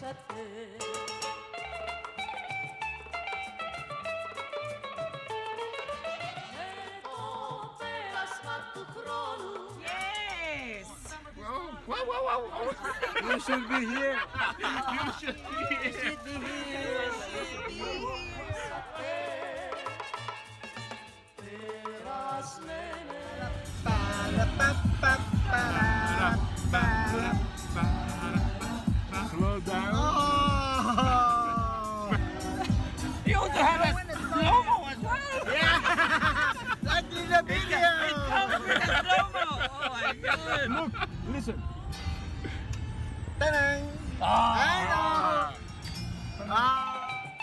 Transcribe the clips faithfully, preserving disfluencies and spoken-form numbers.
Yes! Whoa, whoa, whoa, whoa. You should be here. You should be here. You should be here. You should be here. Slow down. Oh. You also have a slow-mo as well! Yeah! That's in the video! It comes with a slow-mo! Oh my god! Look, listen. Ta-da! Ah! Ah!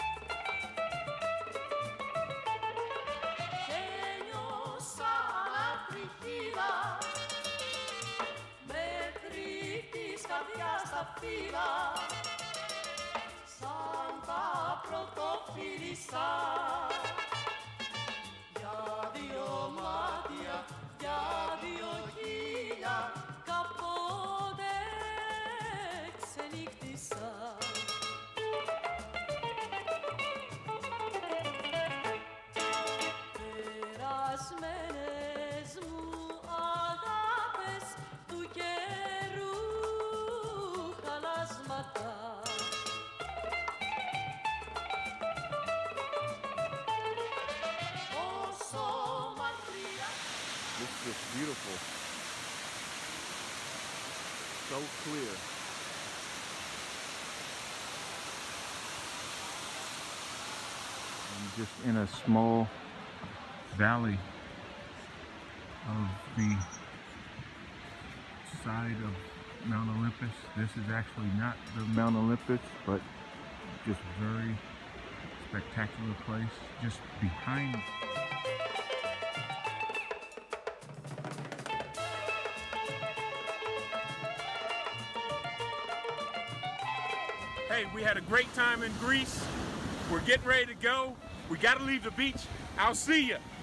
Σαν τα πρωτοφύλισσα για δύο μάτια, για δύο χείλια κάποτε ξενύχτησα. Περασμένες μου αγάπες του καιρού χαλάσματα. This is just beautiful. So clear. I'm just in a small valley of the side of Mount Olympus. This is actually not the Mount Olympus, but just very spectacular place just behind. Hey, we had a great time in Greece. We're getting ready to go. We got to leave the beach. I'll see you.